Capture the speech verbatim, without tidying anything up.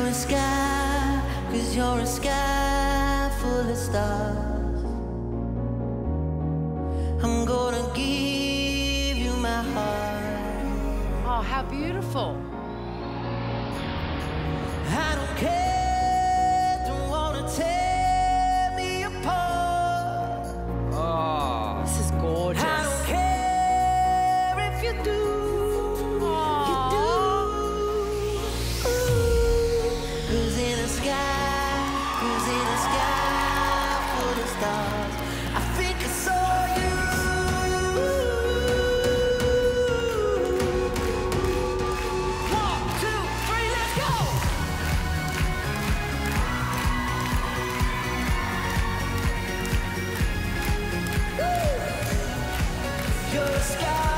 a sky, 'cause you're a sky full of stars. I'm gonna give you my heart. Oh, how beautiful. I don't care, don't wanna tear me apart. Oh, this is gorgeous. I don't care if you do, Aww. you do. Ooh. Who's in the sky, who's in the sky full of stars? I think I saw you. One, two, three, let's go. You're a sky.